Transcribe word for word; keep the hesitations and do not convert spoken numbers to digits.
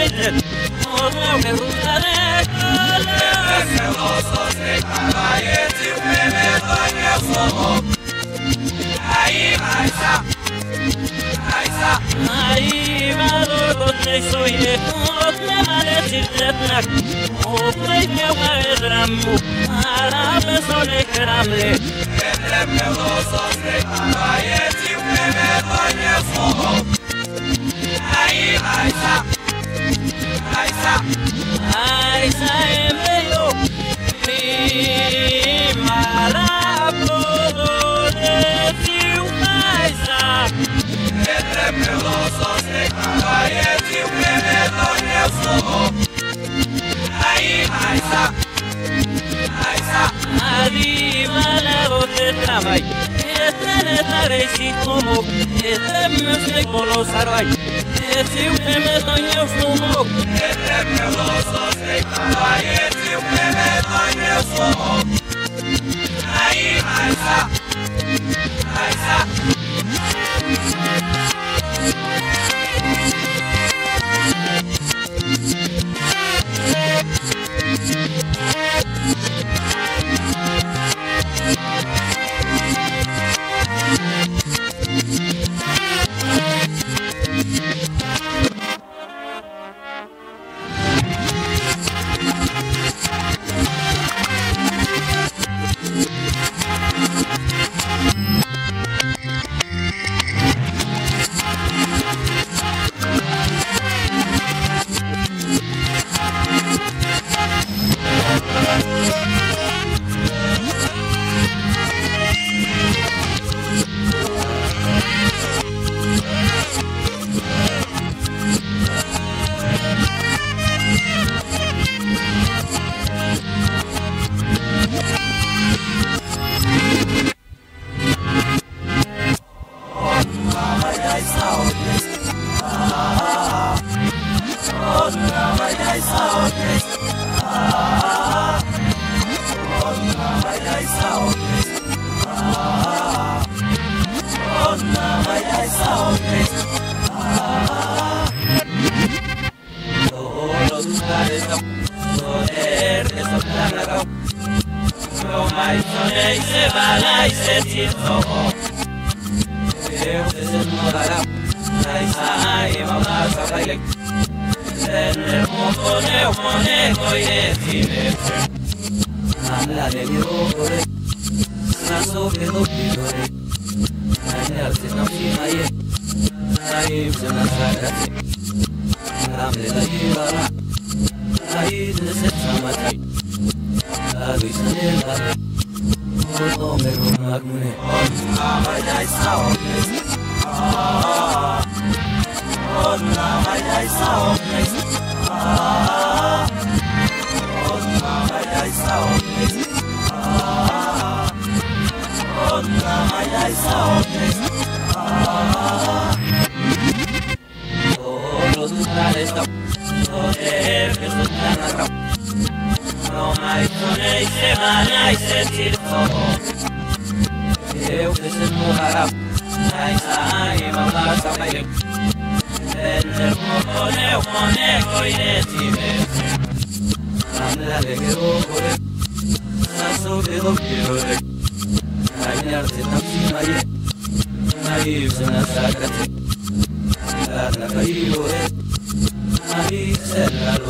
United. Oh, me gusta de color. Celosos de caballos y me doña somos. Ahí va esa. Ahí va donde soy de me parece tretnak. Oh, me lleva el ramo. Árabe sole grande. Entre pelosos de caballos y me doña somos. Ahí va esa. Aisa, Aisa en medio, mi marapo de Aisa. Entre pelosos de caballos y un bebé doña somos. Ahí Aisa, Aisa, arriba la voz de trabajo. Este es la reisi como, este me estoy con los arroy. Si usted me doña fumo, entre pelosos de caballos y usted me doña fumo. Ahí Aisa, Aisa. Ahí se la